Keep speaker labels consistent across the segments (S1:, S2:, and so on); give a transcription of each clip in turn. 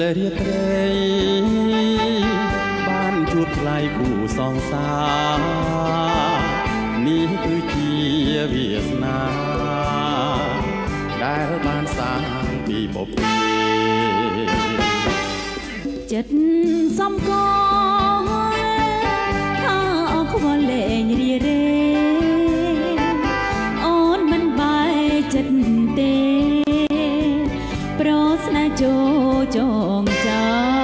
S1: រាត្រីបានជួបថ្លៃគូសងសានេះគឺជាវាសនាដែលបានសាងពីបុព្វេ
S2: ចិត្តសំកថាអស់ខ្វល់លែងរីរេអូនមិនបែកចិត្តទេប្រស្នេហ៍ចងចា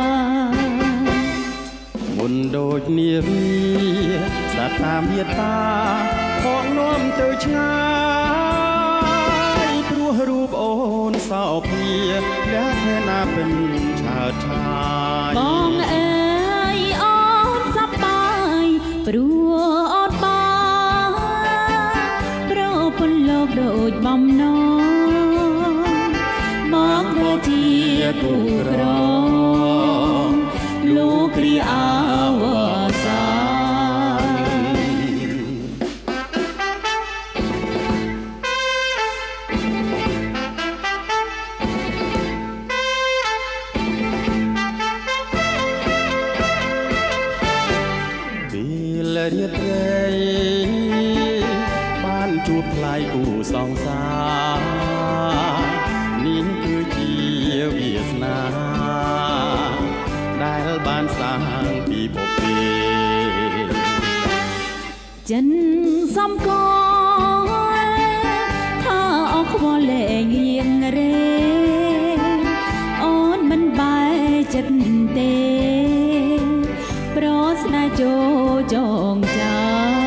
S1: មុនដូចនាវីសត្វតាមមេត្តាផងនាំទៅឆ្ងាយព្រោះរូបអូនសោភាលះណាពេញឆើតឆាយ
S2: បងអើយអូនសប្បាយព្រោះអូនបានប្រពន្ធលោកដូចបំណងមកធ្វើជាគូក្រងលោកគ្រាអវសា
S1: រាត្រីបានជួបថ្លៃគូសងសានេះគឺជាវាសនាដែលបានសាងពីបុព្វេ
S2: ចិនសំកថាអស់ខ្វល់លែងរៀងរេអូនមិនបែកចិត្តទេប្រស្នេហ៍ចងចា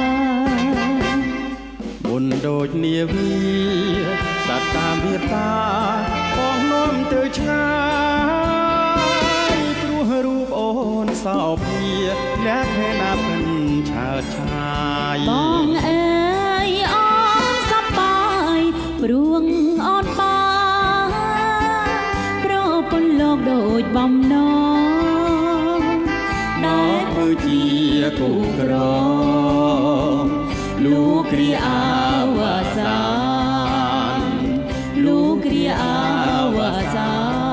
S1: មុនដូចនាវីសត្វតាមមេត្តាផងនាំទៅឆ្ងាយព្រោះរូបអូនសោភាលះណាពេញឆើតឆាយ
S2: បងអើយអូនសប្បាយព្រោះអូនបានប្រពន្ធលោកដូចបំណង
S1: ដែលធ្វើជាគូក្រងលោកគ្រាអវសានលោកគ្រាអវសាន